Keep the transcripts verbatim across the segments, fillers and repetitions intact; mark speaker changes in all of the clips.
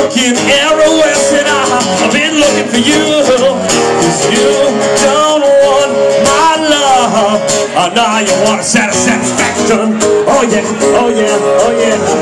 Speaker 1: looking everywhere, said I've been looking for you, 'cause you don't want my love. Oh, now you want satisfaction. Oh yeah, oh yeah, oh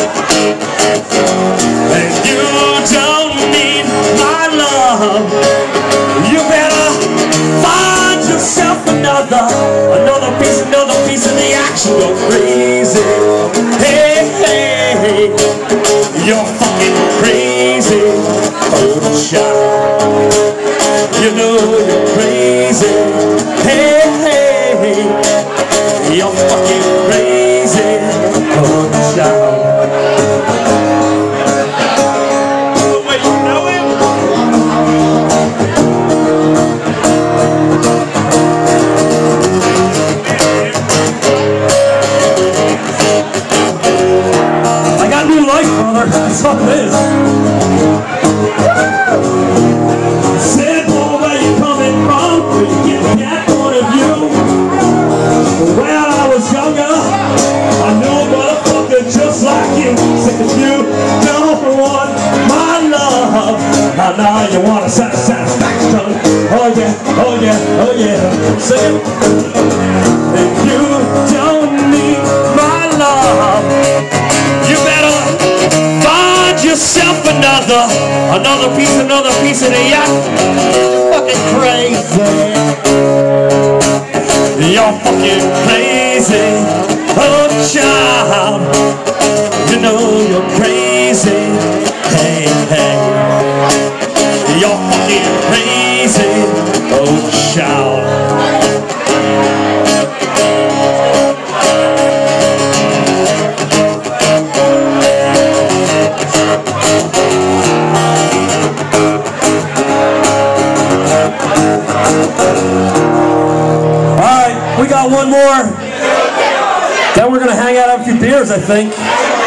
Speaker 1: yeah. And you don't need my love. You better find yourself another, another piece, another piece of the action. Go crazy. Hey, hey, hey. You're fucking crazy. Oh, child. You know you're crazy. Hey, hey, hey. You're fucking crazy. Oh, child. Wait, you know it? I got new life, brother. That's what it is. Said, boy, where you coming from? Where you getting that point of view? When I was younger, I knew a motherfucker just like you. Said that you don't want my love. Now, now you want a satisfaction. Oh yeah, oh yeah, oh yeah. Say it. And you don't need my love. You better find yourself another, another piece, another piece of the yacht. You're fucking crazy. You're fucking crazy. Oh, child. You know you're crazy. Hey, hey. You're fucking crazy. Oh, child. We got one more. Then we're going to hang out, have a few beers, I think.